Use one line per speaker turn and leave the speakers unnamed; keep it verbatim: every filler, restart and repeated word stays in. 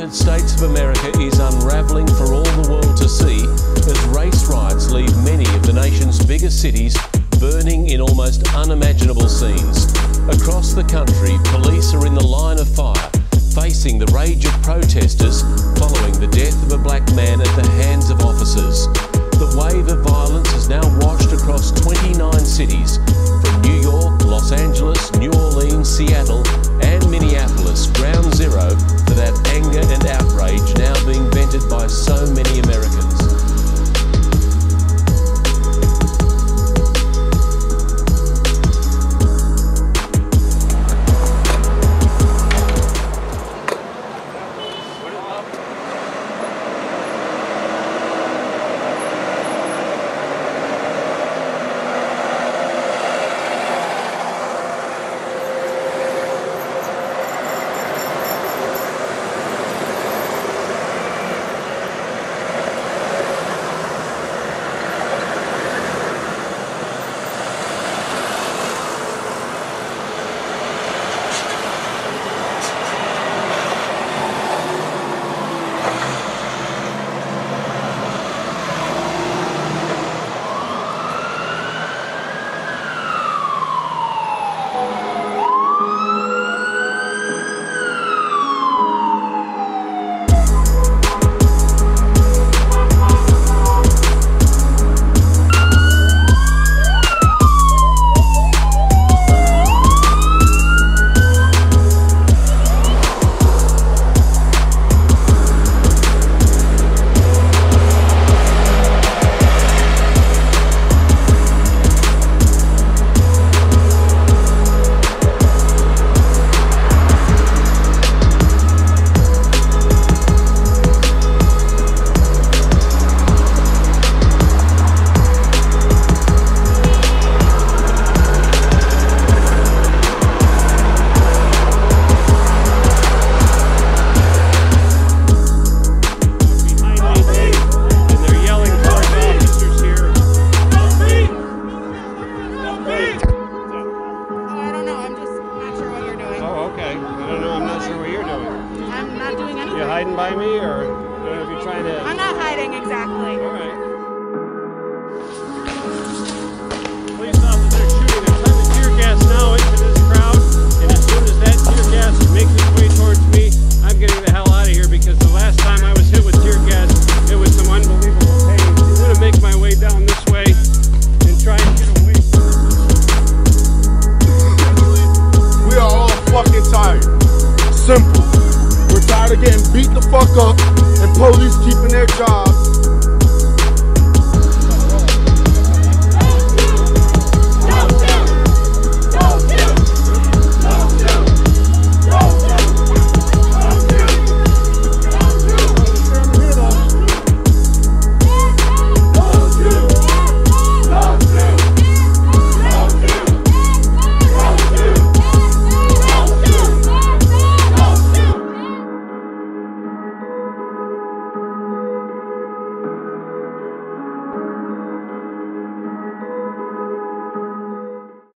United States of America is unravelling for all the world to see as race riots leave many of the nation's biggest cities burning in almost unimaginable scenes. Across the country, police are in the line of fire, facing the rage of protesters following the death of a black man at the hands of officers. The wave of violence has now washed across twenty-nine cities,